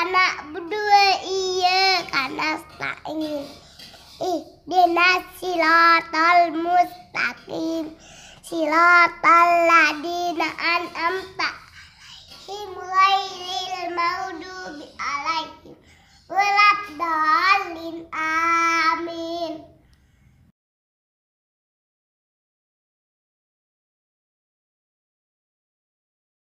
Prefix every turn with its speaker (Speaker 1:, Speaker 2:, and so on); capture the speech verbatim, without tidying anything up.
Speaker 1: na'budu wa iyyaka nasta'in. Ihdinas siratal mustaqim. Siratal ladzina an'amta